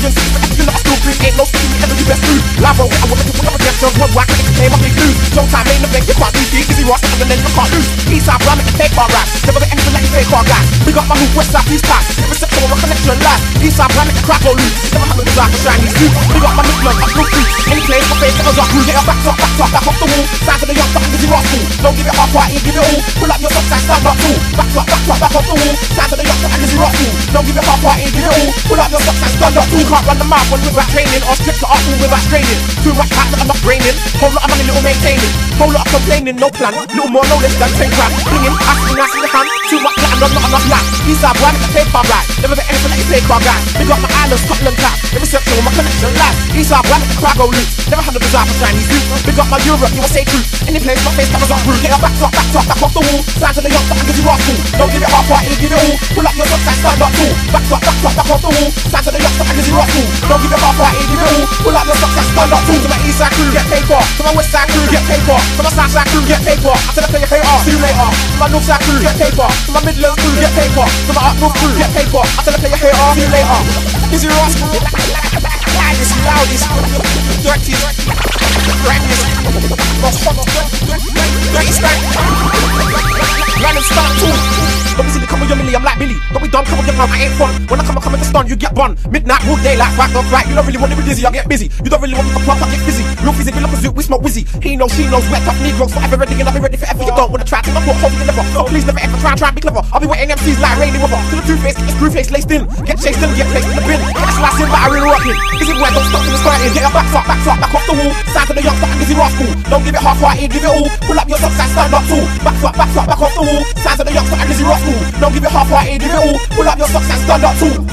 million cities, but you're not stupid. Ain't no city ever the best food. Lavo, I want to win up against just one whack, and it came up big news. Showtime ain't the bank, you can't do deep. Easy Ross, and then you can't lose. Eastside, ram it, and take bar rap. Never been anything like you fake car guys. We got my hoop, west side, east pass. Reception, my connection last. Eastside, ram it, and crack go loose. Never have a desire for Chinese food. We got my Midland, up blue food. Any place, my face, never got through. Get a back off the wall. Signs of the young stuff, Easy Ross fool. Don't give it half right, give it all. Pull up your socks and stand up too. Back off the wall. Signs of the young stuff, Easy Ross fool. Don't give it half right, give it all. Pull up your socks and stand up too. Can't run the mouth when without training, or strip the art without straining. Too much pack, I'm not braining. Whole lot of money, little maintaining. Whole lot of complaining, no plan. Little more, no less than 10 grand. Blinging, asking, nice in the hand. Too much platinum, not enough lack. Eastside, boy, I make a paper right. Never been anything like you fake car guy. Big up my island, Scotland tap. Every section with my connection live. Eastside, boy, I make a crowd go loose. Never had a desire for Chinese youth. Big up my Europe, you will say truth. Any place, my face covers up rude. Get a back off the wall. Signs of the young stuff, and give you rascal. Don't give it half right, give it all. Pull up your socks and stand up too. Back off the wall. Signs of the young stuff, and give you rascal. Don't give it half right, give it all. Pull up your socks and stand up too. To my east side crew, get paid for. To my west side crew, get paid for. To my south side crew, get paid for. I said I play pay off. See you later. To my north side crew, get paid for. To my Midlands crew, get paid for. To my up north crew, get paid for. I said I play pay off. See you later. Easy rascal. Loudest, dirty, grandest, most hot, dirty stank. Random start too. Don't be silly, come on your milli, I'm like Billy. Don't be dumb, come on your mouth, I ain't fun. When I come at the stun, you get bun. Midnight, all day, like back up right. You don't really want to be dizzy, I get busy. You don't really want me to pump, I get busy. Real fizzy, real opposite, we smoke whizzy. He knows, she knows, wet tough Negroes forever ready and I'll be ready forever. You don't wanna try, take my foot, hold it never. So please never ever try and be clever. I'll be wetting MCs like raining weather. To the two-face, get the screw face laced in. Get chased in, get placed in the bin. Get a slice in, but I really rockin'. Busy boy, don't stop till it's starting. Get a back off the wall. Signs of the young stuff, and Easy rascal. Don't give it half right, give it all. Pull up your socks and stand up too. Back off the wall. Signs of the young stuff, and Easy rascal. Don't give it half right, give it all. Pull up your socks and stand up too.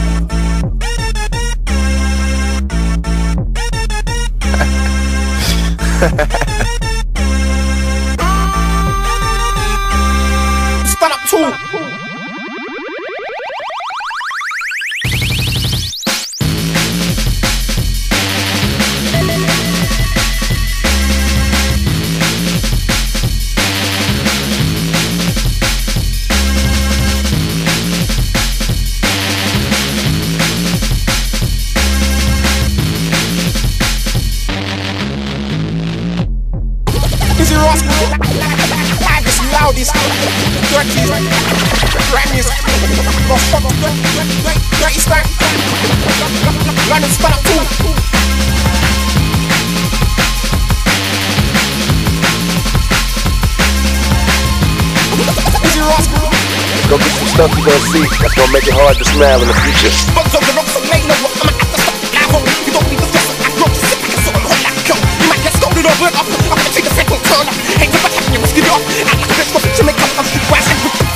Stand up too. Loudest, dirty, grandest, most hot, dirty stank. Random start too. Easy rascal. Gonna be some stuff you gonna see that's gonna make it hard to smile in the future. Bugs on the rocks, so late, no rock, I'ma have to stop live on. You don't need to stress, I grow to sit back and sort of hold like a girl. You might get scolded or burnt up. I'm gonna take the second turn up. Ain't never having you risk it off. Act like a bitch, but you make up, I'm street wise and